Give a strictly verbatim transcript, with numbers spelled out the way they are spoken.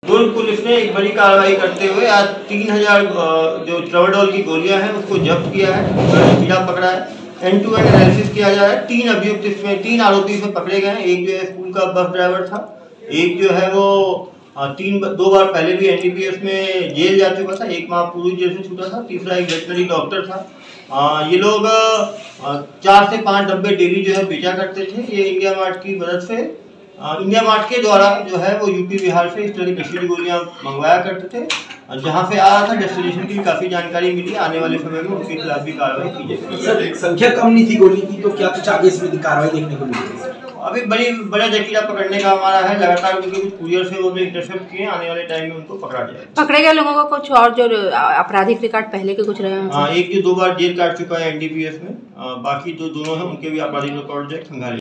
दुर्ग police ने एक बड़ी कार्रवाई करते हुए आज तीन हजार जो ट्रामाडोल की गोलियां हैं उसको जब्त किया है, हीरा पकड़ा है। एंड टू एंड एनालिसिस किया जा रहा है। तीन अभियुक्त इसमें तीन आरोपी इसमें पकड़े गए हैं। एक जो है स्कूल का बस ड्राइवर था, एक जो है वो तीन दो बार पहले भी एनडीपीएस में जेल जा चुका था, एक माह पूरी जेल से छूटा था, तीसरा एक वेटनरी डॉक्टर था। आ, ये लोग आ, चार से पाँच डब्बे डेली जो है बेचा करते थे। ये इंडिया मार्ट की मदद से आ, इंडिया मार्ट के द्वारा जो है वो यूपी बिहार से इस तरह की नशीली गोलियां मंगवाया करते थे। जहाँ पे आ रहा था डेस्टिनेशन की भी काफ़ी जानकारी मिली। आने वाले समय में उनके खिलाफ भी कार्रवाई की जाएगी। सर संख्या कम नहीं थी गोली की, तो क्या कुछ आगे इसमें कार्रवाई देखने को मिली? अभी बड़ी बड़ा जकीरा पकड़ने का हमारा है। लगातार उनके कुछ कुरियर से वो इंटरसेप्ट किए, आने वाले टाइम में उनको पकड़ा जाएगा। पकड़े गए लोगों का कुछ और जो आपराधिक रिकॉर्ड पहले के कुछ रहे हैं? हाँ, एक जो दो बार जेल काट चुका है एनडीपीएस में, बाकी जो दोनों हैं उनके भी आपराधिक रिकॉर्ड जो है खंगाले।